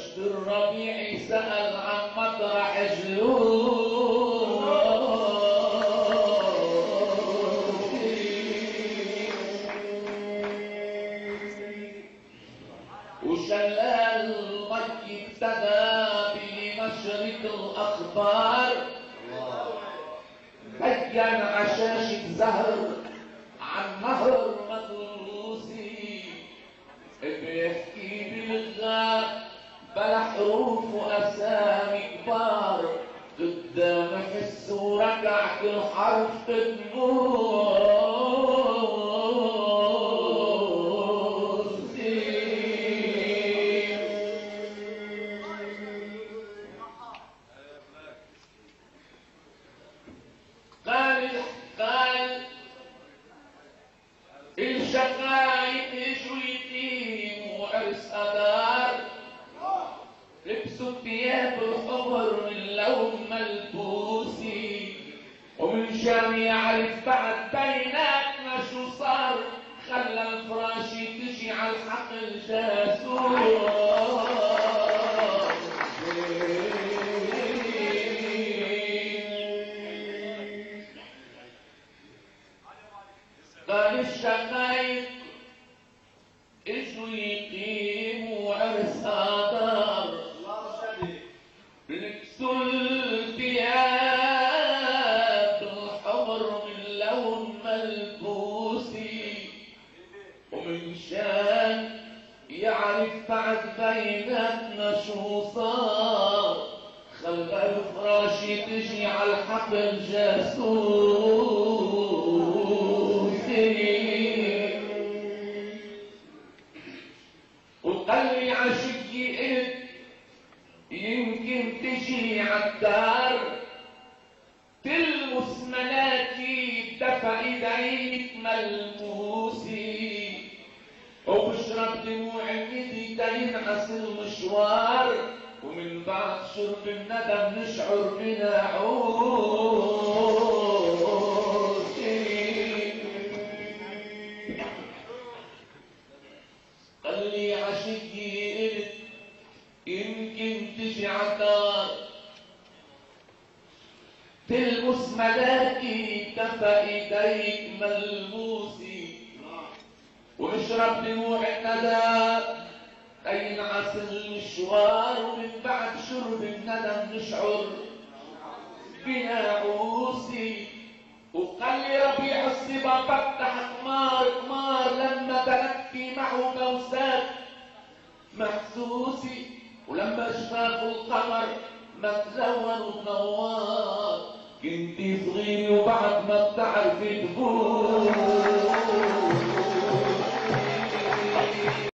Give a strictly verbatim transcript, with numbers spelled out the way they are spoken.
وشت الربيع سأل عن مطرح جلود وشلال مكي ابتدى بمشرق الأخبار بين عشاشة زهر عن نهر مدروسي بيحكي بلغة بلا حروف وأسامي كبار قدام حس وركع كل حرف تدموسي قال قال الشقايق اجوا يتيم وعرس أدار لبسوا ثياب الحمر من لون ملبوسي ومن شان يعرف بعد بيناتنا شو صار خلى الفراشي تجي على الحقل جاسوس قال الشقايق اجوا يقيموا عرس آدار لبسوا الثياب الحمر من لون ملبوسي ومن شان يعرف بعد بيناتنا شو صار خلى الفراشي تجي على الحقل جاسوسي وقال لي عشقي قلت يمكن تجي عالدار تلمس ملاكي بدفع ايديك ملموسي وبشرب دموع ايدي تينعس المشوار ومن بعد شرب الندم نشعر بنعوسي قال لي عشقي قلت يمكن تجي عالدار تلمس ملاكي كفى ايديك ملموسي ونشرب دموع الندى ينعس المشوار ومن بعد شرب الندم نشعر بنعوسي وقال لي ربيع الصبا فتح قمار قمار لما بلدت معه بوسات محسوسي ولما شفاف القمر ما تلون وتنوار كنتي صغيري وبعد ما بتعرفي تفوت